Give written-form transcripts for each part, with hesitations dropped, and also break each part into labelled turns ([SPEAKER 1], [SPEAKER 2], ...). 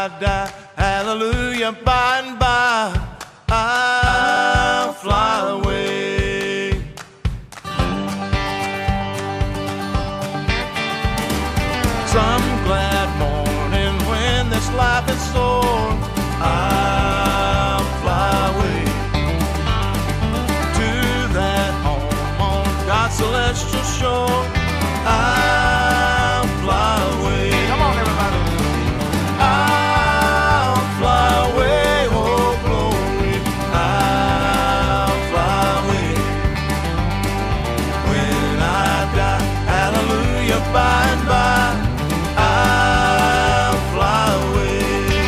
[SPEAKER 1] die, hallelujah, by and by I'll fly away. Some glad morning when this life is sore, I'll fly away to that home on God's celestial shore. I'll fly away. Come on, everybody. I'll fly away, oh glory. I'll fly away. When I die, hallelujah, by and by I'll fly away.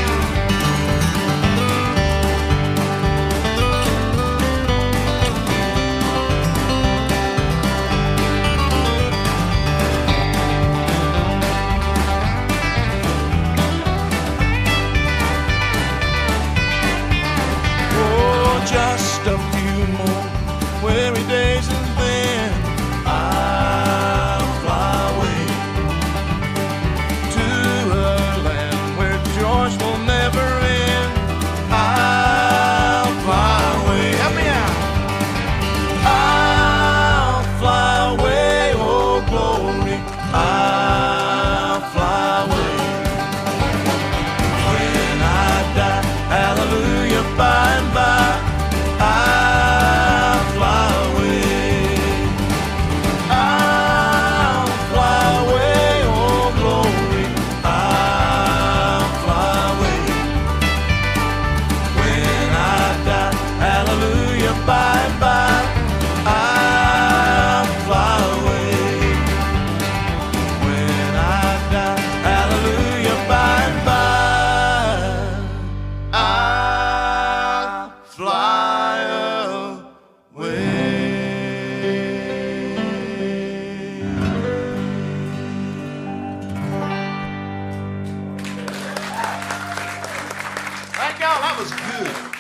[SPEAKER 1] Just a few more weary days and then I'll fly away to a land where joys will never end. I'll fly away. Help me out. I'll fly away, oh glory. I'll fly away. When I die, hallelujah, by and by I'll fly away. I'll fly away, oh glory. I'll fly away. When I die, hallelujah, by and by I'll fly away. When I die, hallelujah, by and by I'll fly away. Thank y'all, that was good.